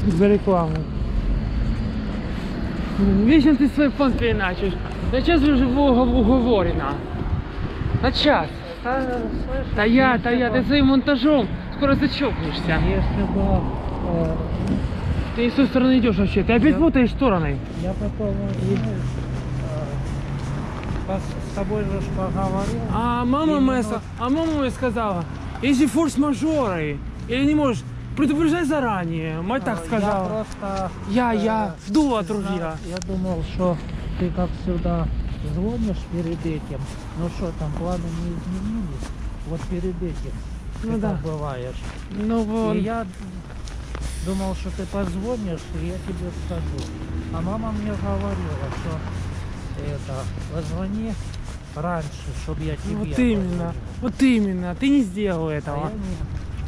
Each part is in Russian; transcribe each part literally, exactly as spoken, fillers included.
за рекламу. Вечно ты свой фон переначишь. На час уже в уговорено. На час. Да, слышишь, Да я, да я, ты своим монтажом скоро зачокнешься. Если бы... Э, ты не с той стороны идешь вообще. Ты опять я, путаешь стороны. Я потом извиняюсь, э, с тобой же поговорил. А мама моя, а мама моя сказала, если форс-мажоры, или не можешь, предупреждай заранее. Мать так сказала. Я просто... Я, э, я, вдул от ружья. Я думал, что ты, как всегда, звонишь перед этим. Ну что, там планы не изменились? Вот перед этим Ну ты да. так бываешь. Ну вот. И я думал, что ты позвонишь, и я тебе скажу. А мама мне говорила, что это, позвони раньше, чтобы я тебе... Вот именно, позвонил. вот именно, ты не сделал этого. А я нет.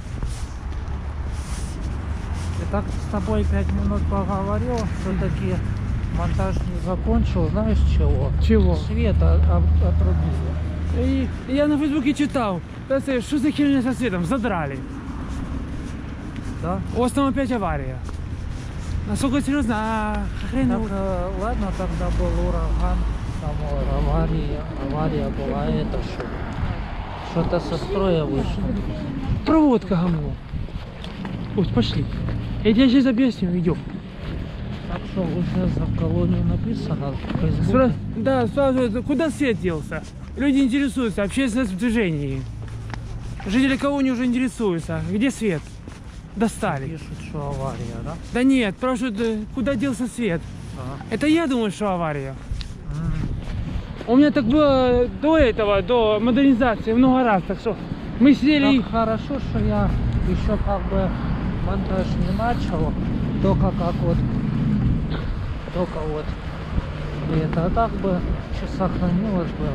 И так с тобой пять минут поговорил, все-таки монтаж не закончил, знаешь чего? Чего? Свет от- от- отрубили. И я на фейсбуке читал, что за херня со светом, задрали. Да? У вас там опять авария. Насколько серьезно, а хрен Так, его- э, ладно, тогда был ураган, там э, авария, авария была, это что? Что-то со строя вышло. проводка гамно. Пусть пошли. Я тебе сейчас объясню, идем. Так что уже за колонией написано в Фейсбуке. Спра... Да, спрашивают, куда свет делся? Люди интересуются, общественность в движении. Жители колонии уже интересуются, где свет? Достали. Пишут, что авария, да? Да нет, спрашивают, э, куда делся свет? Ага. Это я думаю, что авария. М. У меня так было до этого, до модернизации много раз, так что мы сидели... Так хорошо, что я еще как бы монтаж не начал, только как вот, только вот это, а так бы что сохранилось бы.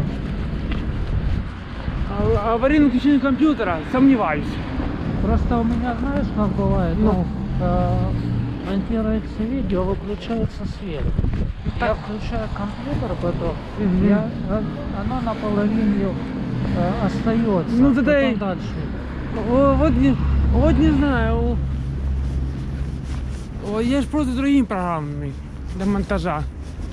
А- аварийное включение компьютера, сомневаюсь. Просто у меня, знаешь, как бывает, Ну. вот, э, монтируется видео, выключается свет. Я включаю компьютер, потом Мгм. я, э, оно наполовине э, остается, Ну, тогда потом и- дальше. О, вот, не, вот не знаю. О, я же просто другими программами для монтажа.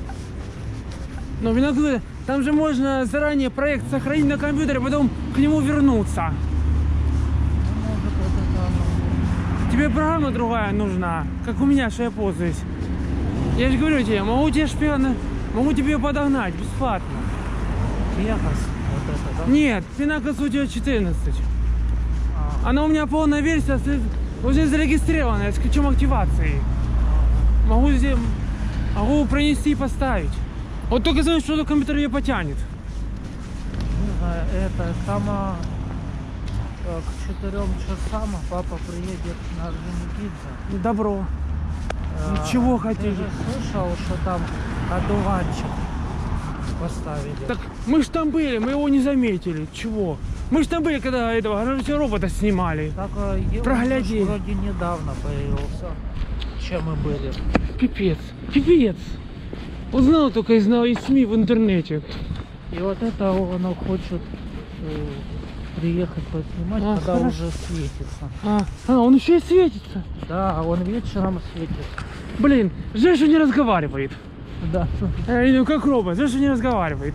Но вино говорю, там же можно заранее проект сохранить на компьютере, потом к нему вернуться. Ну, может, вот это оно. Тебе программа другая нужна, как у меня, что я пользуюсь. Я же говорю тебе, могу тебе шпиона, могу тебе ее подогнать бесплатно. Вегас, вот это, да? Нет, Pinnacle у тебя четырнадцать. А, Она у меня полная версия, с- уже зарегистрирована, с ключом активации. Могу, здесь, могу пронести и поставить. Вот только знаю, что компьютер ее потянет. не знаю, это там а, э, к четырем часам папа приедет на Орджоникидзе. Добро. А, Чего ты хотели? же слышал, что там одуванчик поставили? Так мы ж там были, мы его не заметили. Чего? Мы ж там были, когда этого робота снимали. Так, э, и он Прогляди. же вроде недавно появился, чем мы были. Пипец. Пипец. Узнал только из, из СМИ в интернете. И вот это он хочет э, приехать поснимать, А, когда хорошо. уже светится. А, а, он еще и светится. Да, он вечером светится. Блин, жаль, что не разговаривает. Да. Э, ну как робот, жаль, что не разговаривает.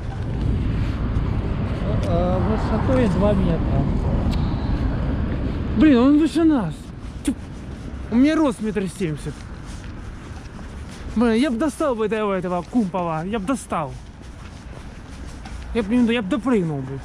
Э, Высотой два метра. Блин, он выше нас. Тьфу. У меня рост метр семьдесят. Блин, я бы достал бы этого, этого Кумпова, я бы достал. Я бы, я бы допрыгнул бы.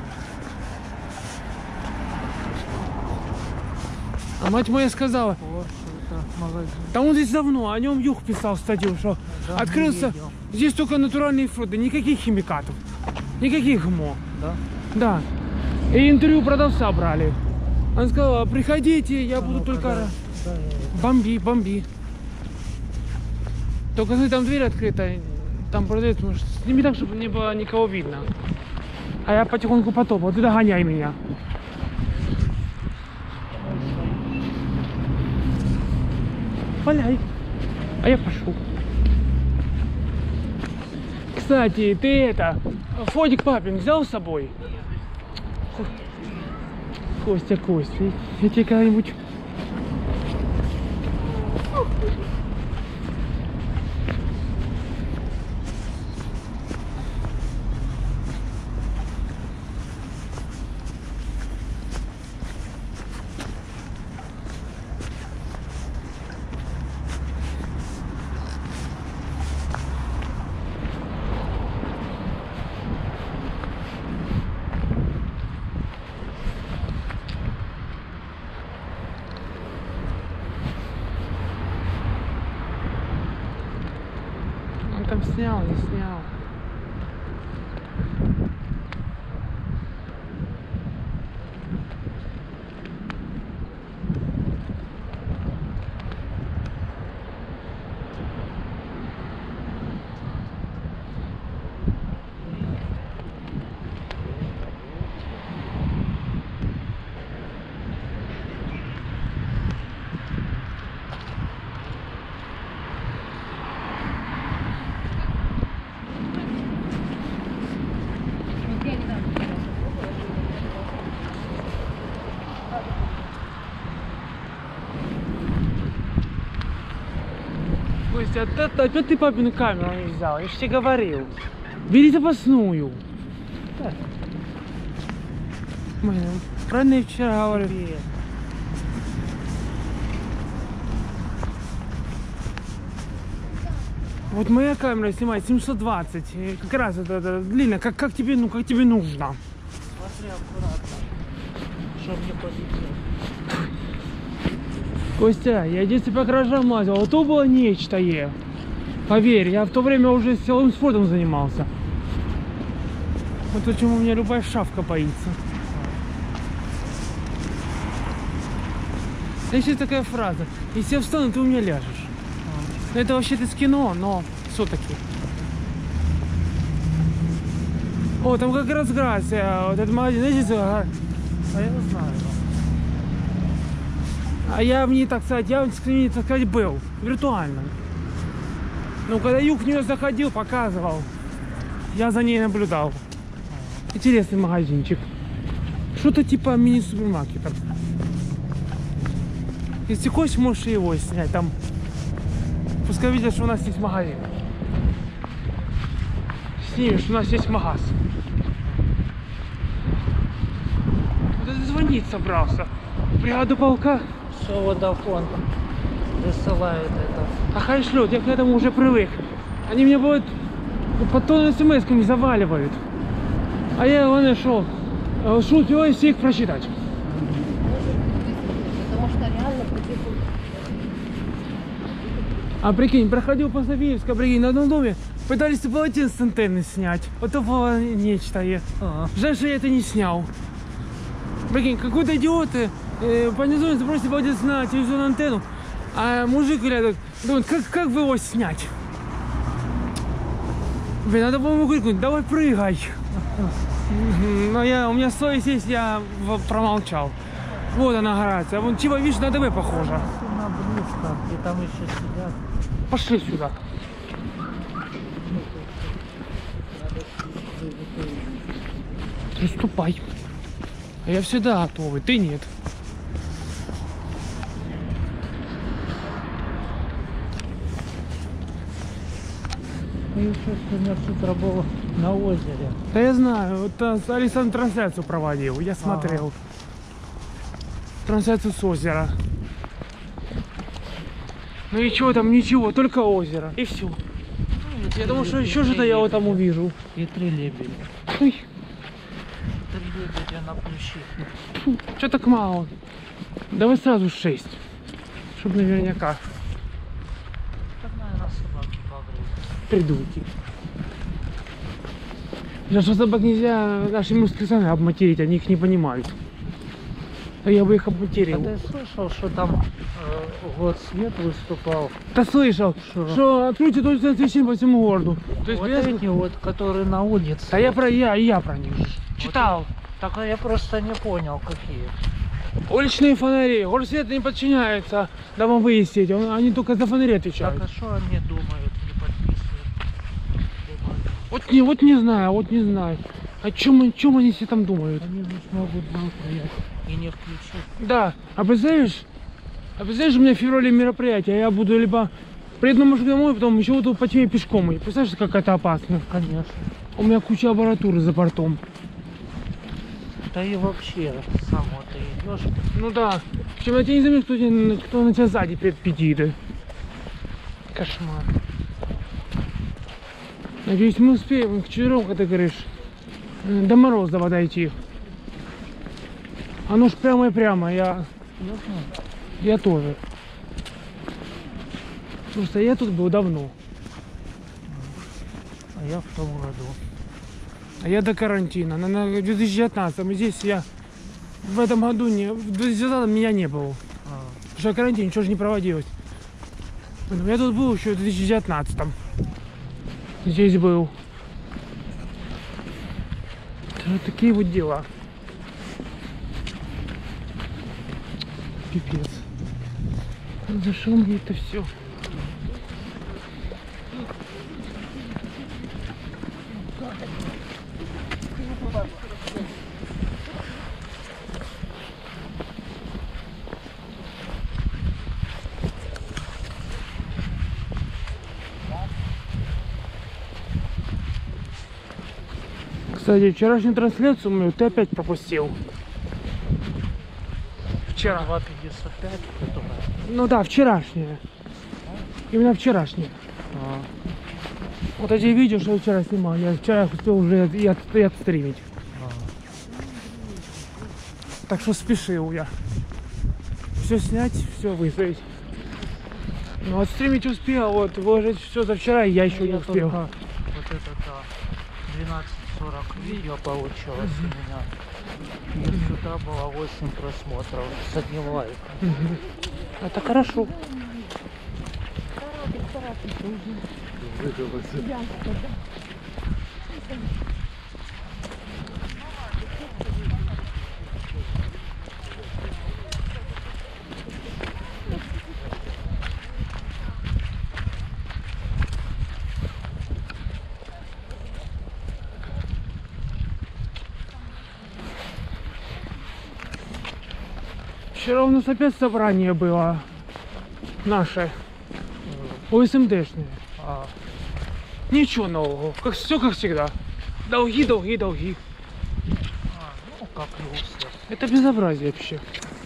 А мать моя сказала, Вот, это магазин. там он здесь давно, о нем Юг писал статью, что Да, открылся, не видел. здесь только натуральные фрукты, никаких химикатов, никаких ГМО. Да? Да. И интервью продавца брали. Он сказал, приходите, я А буду ну-ка, только... дай- дай я это. Бомби, бомби. Только если там дверь открыта, там продавец, может, сними так, чтобы не было никого видно. А я потихоньку потопал, ты догоняй меня. Валяй. А я пошел. Кстати, ты это, фотик папин взял с собой? Костя, Костя, я тебе когда-нибудь... Он там снял, не снял. Костя, опять, опять ты папину камеру не взял, я же тебе говорил. Бери запасную. Так. Блин, правильно я вчера говорил. Тебе. Вот моя камера снимает семьсот двадцать, и как раз это, это длинно, как, как тебе, ну как тебе нужно. Смотри аккуратно, чтобы не полетел. Костя, я детстве по гаражам лазил, а то было нечто. Е. Поверь, я в то время уже силовым спортом занимался. Вот почему у меня любая шавка боится. Есть такая фраза: если я встану, ты у меня ляжешь. Это вообще-то из кино, но все-таки. О, там как раз Грация, вот этот магазин, знаете, А я знаю. а я в ней, так сказать, я в ней, так сказать, был, виртуально. Ну, когда Юг в нее заходил, показывал, я за ней наблюдал. Интересный магазинчик. Что-то типа мини-супермаркета. Если хочешь, можешь и его снять, там. Пускай видят, что у нас есть магазин. Снимешь, у нас есть магаз. Вот это звонить собрался. Бригаду полка. Все, Водофон высылает это. А хай шлют, я к этому уже привык. Они мне будут по тонну смс-ками заваливают. А я его нашел. Шлют его, если их прочитать. Потому что реально потихоньку. А прикинь, проходил по Софиевской, прикинь, на одном доме пытались полотенце с антенны снять. Вот это было нечто. е. А, Жаль, что я это не снял. Прикинь, какой-то идиот э, по низу забросил полотенце на телевизионную антенну, а мужик рядом думает, как, как бы его снять? Блин, надо было ему крикнуть: давай прыгай. Мгм. Но я, у меня совесть есть, я в- промолчал. Вот она Грация. Вон типа, видишь, на ТВ похоже. на близко, и там еще сидят. Пошли сюда. Приступай. А я всегда готовый, ты нет. И еще сегодня с утра был на озере. Да я знаю, вот а, Александр трансляцию проводил, я смотрел. Трансляцию с озера. Ну и чего там, ничего, только озеро. И все. Я думал, что еще что-то я вот там увижу. И три лебедя. Ой, Три лебедя на плющихе. что так мало? Давай сразу шесть. Чтоб наверняка. Так, наверное, собаки погрызли. Придурки. За что собак нельзя наши мужские сами обматерить, они их не понимают. А я бы их А обматерил. ты слышал, что там э, год свет выступал? Да слышал, Шо? что откройте точно освещение по всему городу. То есть Вот без- эти вот, которые на улице. А я про я, и я про них читал. Так а я просто не понял, какие. Уличные фонари. Горсвет не подчиняется домам выяснить. Он- Они только за фонари Так отвечают. а что они думают, не подписывают? Думают. Вот не, вот не знаю, вот не знаю. О чем, о чем они все там думают? Они же смогут завтра ехать и не включить. Да, а представляешь, А представляешь, у меня в феврале мероприятие, я буду либо приеду на машину домой, потом еще буду по тьме пешком. И представляешь, как это опасно? Конечно. У меня куча аппаратуры за бортом. Да и вообще, сам вот ты идешь. Ну да. Причем я тебя не заметил, кто, тебе- кто на тебя сзади педит. Кошмар. Надеюсь, мы успеем к четырем, как ты говоришь, э, до Морозова дойти. Оно ж прямо и прямо, я, Я знаю. я тоже. Просто я тут был давно. А я в том году. А я до карантина. На, на две тысячи девятнадцатом. И здесь я в этом году не. В две тысячи девятнадцатом меня не было. А, Потому что карантин ничего же не проводилось. Поэтому я тут был еще в две тысячи девятнадцатом. Здесь был. Это вот такие вот дела. Пипец. Зашел мне это все. Кстати, вчерашнюю трансляцию мою ты опять пропустил. Вчера. два пятьдесят пять, которая. Ну да, вчерашняя. Именно вчерашняя. А, Вот эти видео, что я вчера снимал, я вчера успел уже и, от, и отстримить. а. Так что спешил я. Все снять, все выставить. Ну отстримить успел, вот выложить все за вчера я еще Ну, не я успел. только вот это да, двенадцать сорок видео получилось у меня. И сюда было восемь просмотров с одним лайком. Мгм. Это хорошо. Вчера у нас опять собрание было наше, ОСМДшное. А, Ничего нового, как, все как всегда. Долги, долги, долги. а, ну как и у всех. Это безобразие вообще.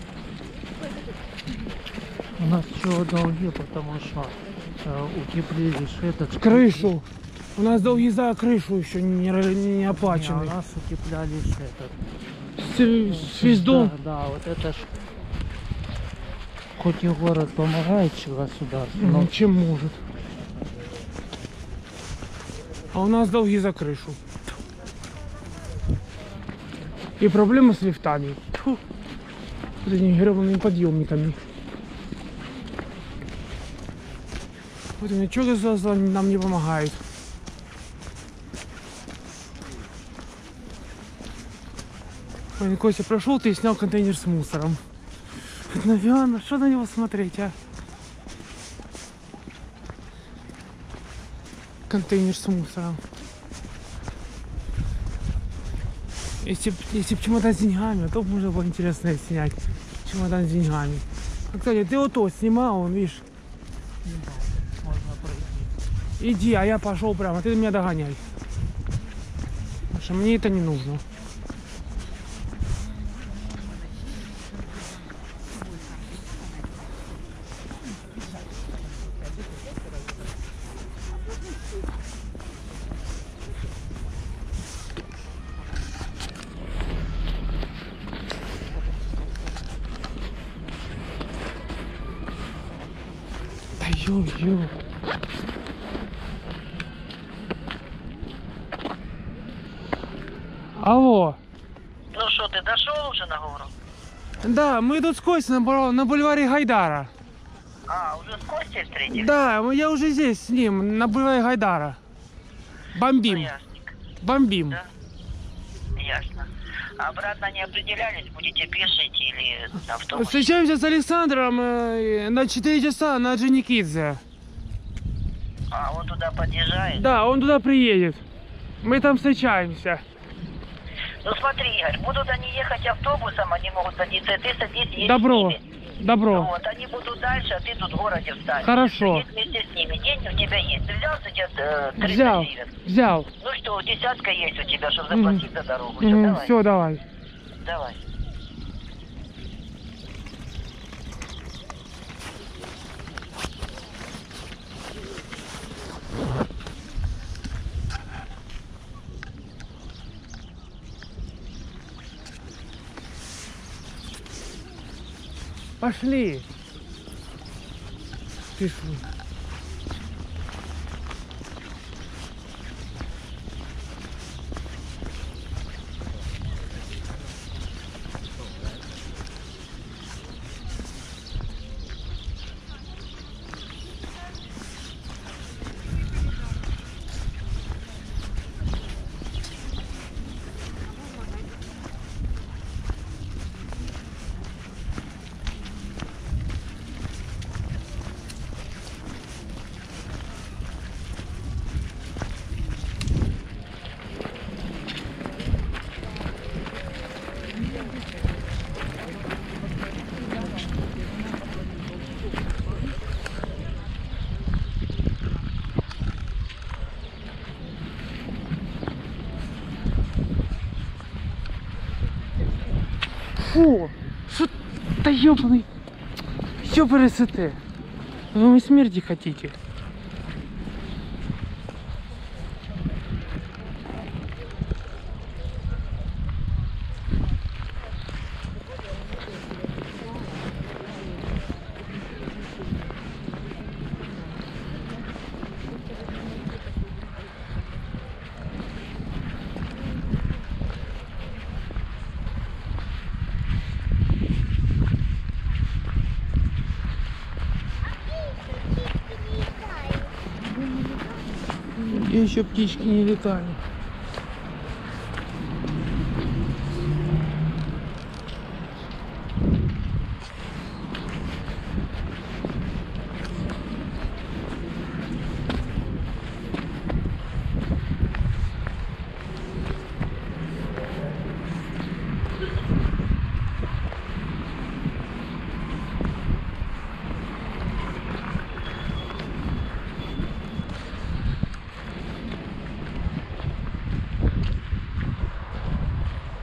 У нас чего долги, потому что э, утеплили ж этот Крышу. У нас долги за крышу еще не, ра- не Не, у оплачены. нас утепляли ж этот. С- с- Весь дом. Да, да, вот это ж. Хоть и город помогает государству, но Ну, чем может. А у нас долги за крышу. И проблемы с лифтами. Тьфу. Вот этими гребаными подъемниками. Вот ничего государство нам не помогает. Ой, Костя, прошел ты и снял контейнер с мусором. Наверное, что на него смотреть, а? Контейнер с мусором. Если, б- если б чемодан с деньгами, то можно было интересно снять. Чемодан с деньгами. А, кстати, ты вот то снимал, он, видишь, можно пройти. иди, а я пошел прямо, ты меня догоняй. Потому что мне это не нужно. Да ё-ё. Алло. Ну что, ты дошел уже на гору? Да, мы тут с Костей на, бульва- на бульваре Гайдара. А, уже с Костей встретились? Да, я уже здесь с ним, на бульваре Гайдара. Ну, Бомбим, ясненько. бомбим. Да. Ясно. А обратно не определялись, будете пешить или на автобусе? Встречаемся с Александром э, на четыре часа на Дженикидзе. А, он туда подъезжает? Да, он туда приедет. Мы там встречаемся. Ну смотри, Игорь, будут они ехать автобусом, они могут садиться, и ты садись, едь Добро. с ними. Добро. Вот, они будут дальше, а ты тут в городе встань. Хорошо. Сидеть вместе с ними. Деньги у тебя есть. Ты взял сейчас э, триста Взял. гривен? Взял. Ну что, десятка есть у тебя, чтобы заплатить за дорогу. Все, Угу, давай. все, давай. Давай. Пошли. Пішли. Фу, що та ёбаный, що пересите? Ви мені смерті хотите? И еще птички не летали.